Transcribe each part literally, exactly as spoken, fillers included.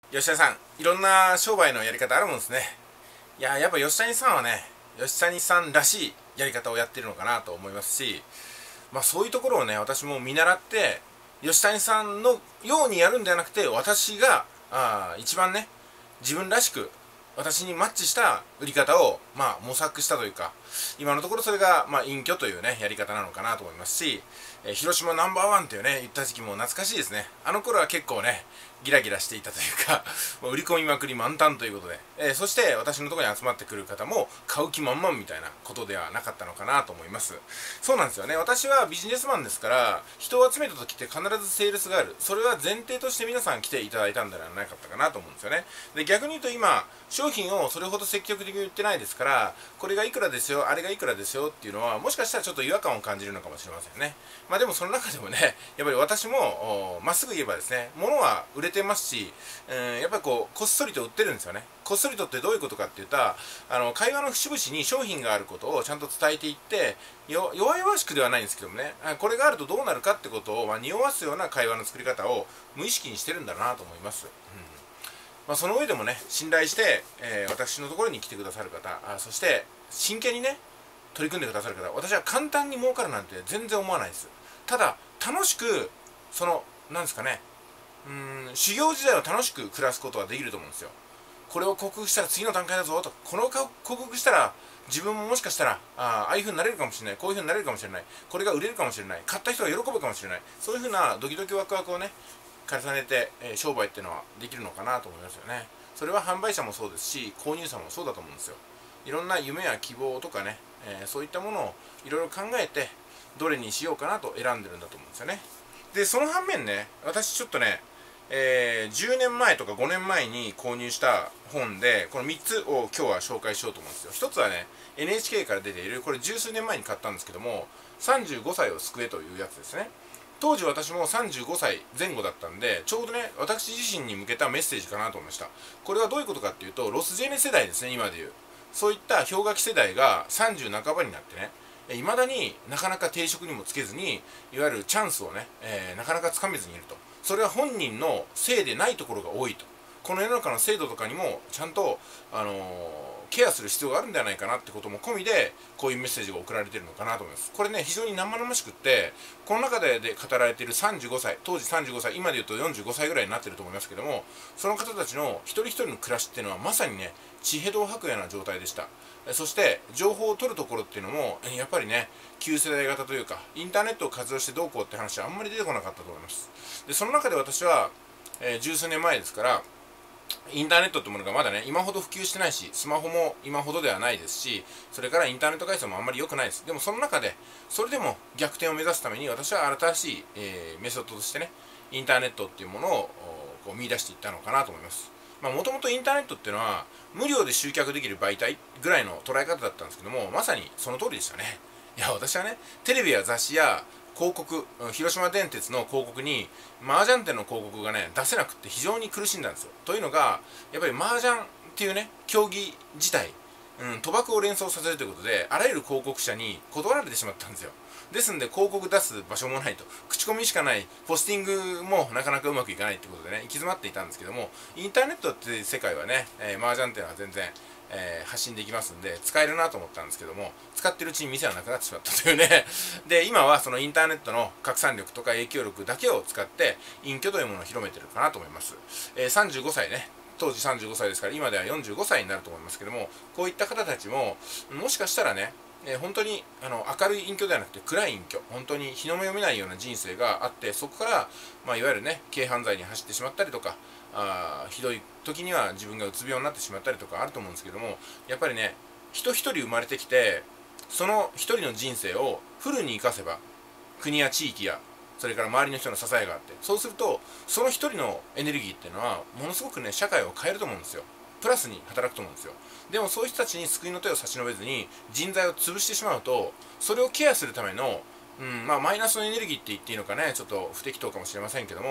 吉田さん、いろんな商売のやり方あるもんですね。いや、やっぱ吉谷さんはね、吉谷さんらしいやり方をやってるのかなと思いますし、まあそういうところをね、私も見習って、吉谷さんのようにやるんではなくて、私が、あ一番ね、自分らしく、私にマッチした売り方を、まあ、模索したというか、今のところそれが、まあ、隠居というね、やり方なのかなと思いますし、えー広島ナンバーワンというね、言った時期も懐かしいですね。あの頃は結構ね、ギラギラしていたというか、もう売り込みまくり満タンということで、えーそして私のところに集まってくる方も買う気満々みたいなことではなかったのかなと思います。そうなんですよね。私はビジネスマンですから、人を集めた時って必ずセールスがある。それは前提として皆さん来ていただいたんではなかったかなと思うんですよね。で、逆に言うと今、商品をそれほど積極的に売ってないですから、これがいくらですよ、あれがいくらですよっていうのは、もしかしたらちょっと違和感を感じるのかもしれませんね。まあでもその中でもね、やっぱり私も、まっすぐ言えばですね、物は売れてますし、うん、やっぱりこう、こっそりと売ってるんですよね。こっそりとってどういうことかって言ったら、あの、会話の節々に商品があることをちゃんと伝えていって、よ弱々しくではないんですけどもね、これがあるとどうなるかってことを、まあ、匂わすような会話の作り方を無意識にしてるんだなと思います。うん、まあ、その上でもね、信頼して、えー私のところに来てくださる方、あそして真剣にね、取り組んでくださる方、私は簡単に儲かるなんて全然思わないです。ただ、楽しく、その、なんですかね、うーん、修行時代を楽しく暮らすことはできると思うんですよ。これを克服したら次の段階だぞと、この克服したら自分ももしかしたらあああいう風になれるかもしれない、こういう風になれるかもしれない、これが売れるかもしれない、買った人が喜ぶかもしれない、そういう風なドキドキワクワクをね、重ねて、えー商売っていうのはできるのかなと思いますよね。それは販売者もそうですし、購入者もそうだと思うんですよ。いろんな夢や希望とかね、えーそういったものをいろいろ考えて、どれにしようかなと選んでるんだと思うんですよね。で、その反面ね、私ちょっとね、えーじゅうねんまえとかごねんまえに購入した本で、このみっつを今日は紹介しようと思うんですよ。ひとつはね、エヌエイチケー から出ている、これ十数年前に買ったんですけども、さんじゅうごさいを救えというやつですね。当時私もさんじゅうごさいぜん後だったんで、ちょうどね、私自身に向けたメッセージかなと思いました。これはどういうことかっていうと、ロスジェネ世代ですね、今でいう。そういった氷河期世代がさんじゅう半ばになってね、いまだになかなか定職にもつけずに、いわゆるチャンスをね、えーなかなかつかめずにいると。それは本人のせいでないところが多いと。この世の中の制度とかにもちゃんと、あのーケアする必要があるんじゃないかなってことも込みで、こういうメッセージが送られてるのかなと思います。これね、非常に生々しくって、この中で語られているさんじゅうごさい、当時さんじゅうごさい、今で言うとよんじゅうごさいぐらいになってると思いますけども、その方たちの一人一人の暮らしっていうのはまさにね、地平道を吐くような状態でした。そして情報を取るところっていうのもやっぱりね、旧世代型というかインターネットを活用してどうこうって話はあんまり出てこなかったと思います。でその中で私は、えー、十数年前ですから、インターネットってものがまだね、今ほど普及してないし、スマホも今ほどではないですし、それからインターネット回線もあんまり良くないです。でもその中で、それでも逆転を目指すために、私は新しい、えーメソッドとしてね、インターネットっていうものをこう見出していったのかなと思います。まあ、もともとインターネットっていうのは、無料で集客できる媒体ぐらいの捉え方だったんですけども、まさにその通りでしたね。いや、私はね、テレビや雑誌や広告、広島電鉄の広告に、麻雀店の広告がね、出せなくて非常に苦しんだんですよ。というのが、やっぱり麻雀っていうね、競技自体、うん、賭博を連想させるということで、あらゆる広告者に断られてしまったんですよ。ですんで、広告出す場所もないと。口コミしかない、ポスティングもなかなかうまくいかないってことでね、行き詰まっていたんですけども、インターネットっていう世界はね、えー、麻雀店は全然、えー発信できますんで、使えるなと思ったんですけども、使ってるうちに店はなくなってしまったというね。で、今はそのインターネットの拡散力とか影響力だけを使って、隠居というものを広めてるかなと思います。えー、さんじゅうごさいね。当時さんじゅうごさいですから、今ではよんじゅうごさいになると思いますけども、こういった方たちも、もしかしたらね、えー本当にあの明るい隠居ではなくて暗い隠居、本当に日の目を見ないような人生があって、そこから、まあ、いわゆるね、軽犯罪に走ってしまったりとか、あひどい時には自分がうつ病になってしまったりとかあると思うんですけども、やっぱりね、人一人生まれてきて、その一人の人生をフルに生かせば、国や地域やそれから周りの人の支えがあって、そうするとその一人のエネルギーっていうのはものすごくね、社会を変えると思うんですよ。プラスに働くと思うんですよ。でもそういう人たちに救いの手を差し伸べずに人材を潰してしまうと、それをケアするための、うん、まあマイナスのエネルギーって言っていいのかね、ちょっと不適当かもしれませんけども、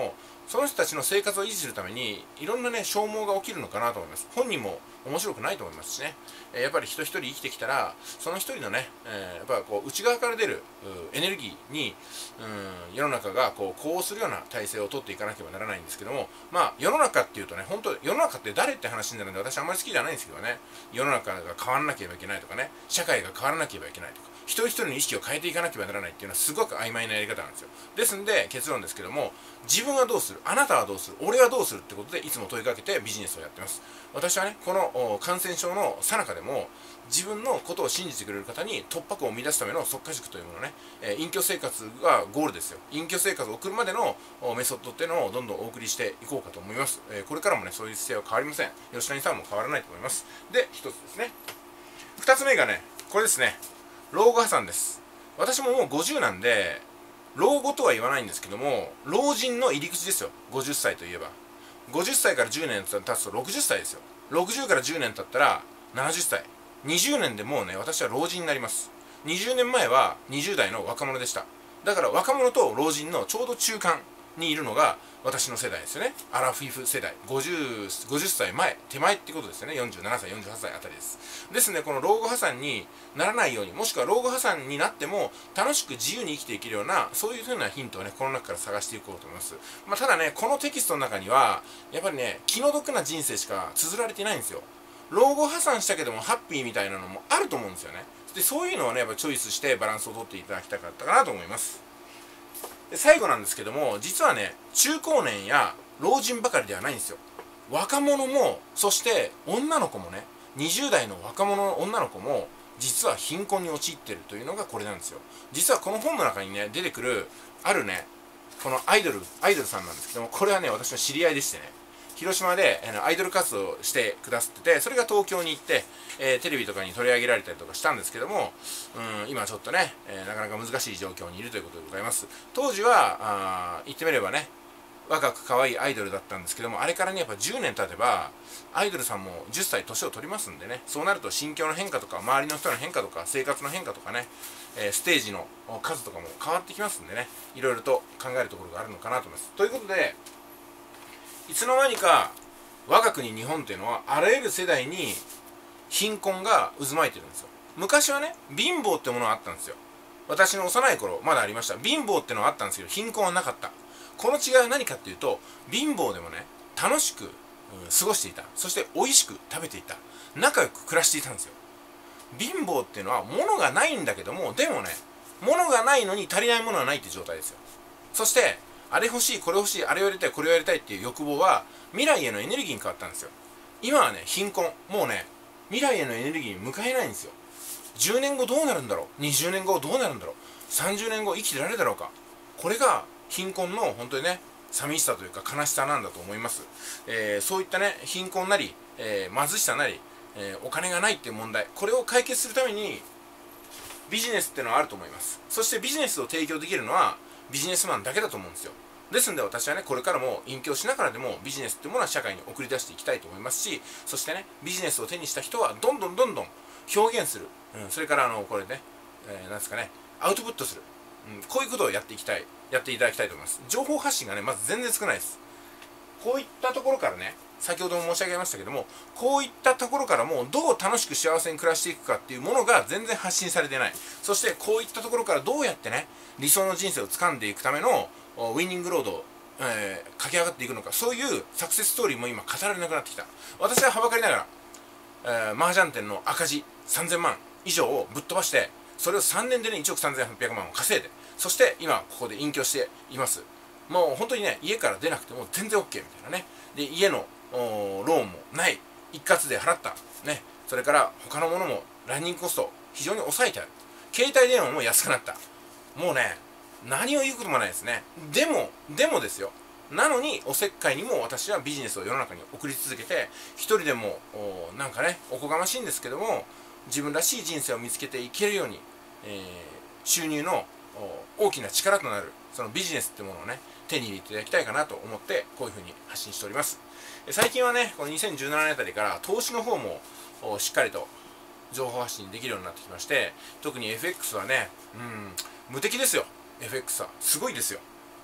その人たちの生活を維持するためにいろんなね消耗が起きるのかなと思います。本人も面白くないと思いますしね、えー、やっぱり人一人生きてきたらその一人のね、えー、やっぱこう内側から出るエネルギーにうん世の中がこう呼応するような体制を取っていかなければならないんですけども、まあ世の中っていうとね、本当世の中って誰って話になるんで私あんまり好きじゃないんですけどね、世の中が変わらなければいけないとかね、社会が変わらなければいけないとか、一人一人の意識を変えていかなければならないっていうのはすごく曖昧なやり方なんですよ。ですんで結論ですけども、自分はどうする、あなたはどうする、俺はどうするってことでいつも問いかけてビジネスをやってます。私はね、この感染症の最中でも自分のことを信じてくれる方に突破口を生み出すための即価塾というものね、えー、隠居生活がゴールですよ。隠居生活を送るまでのメソッドっていうのをどんどんお送りしていこうかと思います。えー、これからもね、そういう姿勢は変わりません。吉谷さんも変わらないと思います。で、一つですね。二つ目がね、これですね。老後破産です。私ももうごじゅうなんで、老後とは言わないんですけども、老人の入り口ですよ。ごじゅっさいといえば。ごじゅっさいからじゅうねん経つとろくじゅっさいですよ。ろくじゅうからじゅうねん経ったらななじゅっさい。にじゅうねんでもうね、私は老人になります。にじゅうねんまえはにじゅう代の若者でした。だから若者と老人のちょうど中間にいるのが私の世代ですよね。アラフィフ世代。ごじゅう、ごじゅっさいまえ、手前ってことですよね。よんじゅうななさい、よんじゅうはっさいあたりです。ですね、この老後破産にならないように、もしくは老後破産になっても楽しく自由に生きていけるような、そういうふうなヒントをね、この中から探していこうと思います。まあ、ただね、このテキストの中には、やっぱりね、気の毒な人生しか綴られていないんですよ。老後破産したけどもハッピーみたいなのもあると思うんですよね。で、そういうのをね、やっぱチョイスしてバランスをとっていただきたかったかなと思います。で、最後なんですけども、実はね、中高年や老人ばかりではないんですよ。若者も、そして女の子もね、にじゅう代の若者の女の子も、実は貧困に陥っているというのがこれなんですよ。実はこの本の中にね、出てくる、あるね、このアイドル、アイドルさんなんですけども、これはね、私の知り合いでしてね、広島でアイドル活動をしてくださってて、それが東京に行って、えー、テレビとかに取り上げられたりとかしたんですけども、うん、今ちょっとね、えー、なかなか難しい状況にいるということでございます。当時はあ言ってみればね、若く可愛いアイドルだったんですけども、あれからね、やっぱじゅうねん経てばアイドルさんもじゅっさい年を取りますんでね、そうなると心境の変化とか周りの人の変化とか生活の変化とかね、えー、ステージの数とかも変わってきますんでね、いろいろと考えるところがあるのかなと思います。ということで、いつの間にか我が国日本というのはあらゆる世代に貧困が渦巻いてるんですよ。昔はね、貧乏ってものがあったんですよ。私の幼い頃まだありました。貧乏ってのがあったんですけど貧困はなかった。この違いは何かっていうと、貧乏でもね、楽しく、うん、過ごしていた。そして美味しく食べていた。仲良く暮らしていたんですよ。貧乏っていうのは物がないんだけども、でもね、物がないのに足りないものはないって状態ですよ。そしてあれ欲しい、これ欲しい、あれをやりたい、これをやりたいっていう欲望は未来へのエネルギーに変わったんですよ。今はね、貧困。もうね、未来へのエネルギーに向かえないんですよ。じゅうねんごどうなるんだろう、にじゅうねんごどうなるんだろう、さんじゅうねんご生きてられるだろうか。これが貧困の本当にね、寂しさというか悲しさなんだと思います。えー、そういったね、貧困なり、えー、貧しさなり、えー、お金がないっていう問題、これを解決するためにビジネスっていうのはあると思います。そしてビジネスを提供できるのはビジネスマンだけだと思うんですよ。ですので私はね、これからも隠居しながらでもビジネスっていうものは社会に送り出していきたいと思いますし、そしてね、ビジネスを手にした人はどんどんどんどん表現する、うん、それからあのこれね、えー、なんですかね、アウトプットする、うん、こういうことをやっていきたい、やっていただきたいと思います。情報発信がね、まず全然少ないです。こういったところからね、先ほども申し上げましたけども、こういったところからもどう楽しく幸せに暮らしていくかっていうものが全然発信されてない。そしてこういったところからどうやってね、理想の人生を掴んでいくためのウィニングロードを、えー、駆け上がっていくのか、そういうサクセスストーリーも今語られなくなってきた。私ははばかりながら、えー、麻雀店の赤字さんぜんまん以上をぶっ飛ばして、それをさんねんでね、いちおくさんぜんはっぴゃくまんを稼いで、そして今ここで隠居しています。もう本当にね、家から出なくても全然 OK みたいなね。で、家のローンもない、一括で払った、ね、それから他のものもランニングコスト非常に抑えてある、携帯電話も安くなった、もうね、何を言うこともないですね。でもでもですよ、なのにおせっかいにも私はビジネスを世の中に送り続けて、一人でもなんかね、おこがましいんですけども、自分らしい人生を見つけていけるように、えー、収入の大きな力となるそのビジネスってものをね、手に入れていただきたいかなと思って、こういうふうに発信しております。最近はね、このにせんじゅうななねんあたりから投資の方もしっかりと情報発信できるようになってきまして、特に エフエックス はね、うん、無敵ですよ。 エフエックス はすごいですよ。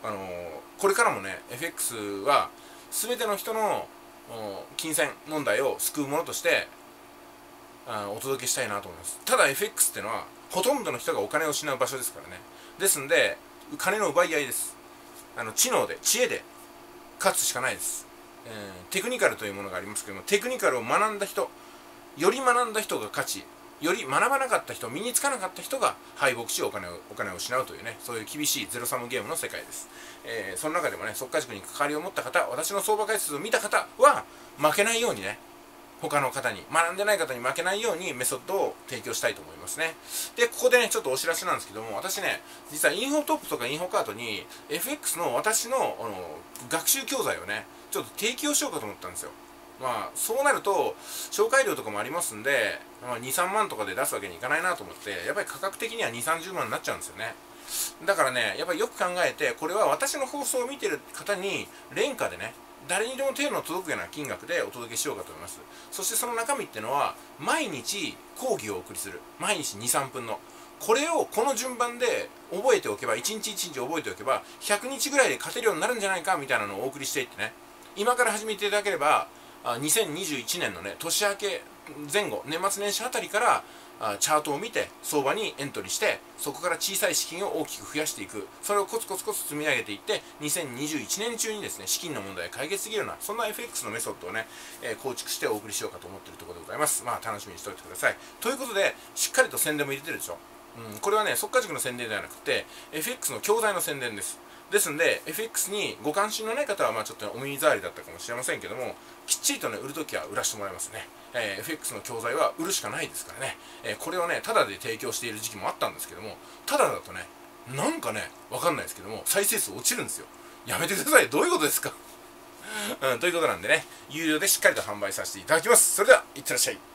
あのこれからもね エフエックス は全ての人の金銭問題を救うものとしてあお届けしたいなと思います。ただ エフエックス っていうのはほとんどの人がお金を失う場所ですからね。ですんで金の奪い合いです。あの知能で知恵で勝つしかないです。えー、テクニカルというものがありますけども、テクニカルを学んだ人、より学んだ人が勝ち、より学ばなかった人、身につかなかった人が敗北しお金をお金を失うというね、そういう厳しいゼロサムゲームの世界です。えー、その中でもね、即価塾に関わりを持った方、私の相場解説を見た方は負けないようにね、他の方に、学んでない方に負けないようにメソッドを提供したいと思いますね。で、ここでね、ちょっとお知らせなんですけども、私ね、実はインフォトップとかインフォカートに エフエックス の私の、あの学習教材をね、ちょっと提供しようかと思ったんですよ。まあ、そうなると、紹介料とかもありますんで、まあ、に、さんまんとかで出すわけにいかないなと思って、やっぱり価格的にはに、さんじゅうまんになっちゃうんですよね。だからね、やっぱりよく考えて、これは私の放送を見てる方に、廉価でね、誰にでも手の届くような金額でお届けしようかと思います。そしてその中身っていうのは、毎日講義をお送りする。毎日に、さんぷんの。これをこの順番で覚えておけば、いちにちいちにち覚えておけば、ひゃくにちぐらいで勝てるようになるんじゃないかみたいなのをお送りしていってね。今から始めていただければ、にせんにじゅういちねんのね、年明け前後、年末年始あたりから、チャートを見て相場にエントリーして、そこから小さい資金を大きく増やしていく、それをコツコツコツ積み上げていって、にせんにじゅういちねん中にですね、資金の問題を解決できるような、そんな エフエックス のメソッドをね、えー、構築してお送りしようかと思っているところでございます。まあ楽しみにしておいてください。ということで、しっかりと宣伝も入れてるでしょ。うん、これはね、即価塾の宣伝ではなくて、エフエックス の教材の宣伝です。ですんで、エフエックス にご関心のない方は、まあちょっとお耳障りだったかもしれませんけども、きっちりとね、売るときは売らせてもらいますね。えー、エフエックス の教材は売るしかないですからね。えー、これをね、タダで提供している時期もあったんですけども、タダだとね、なんかね、わかんないですけども、再生数落ちるんですよ。やめてください。どういうことですかうん、ということなんでね、有料でしっかりと販売させていただきます。それでは、いってらっしゃい。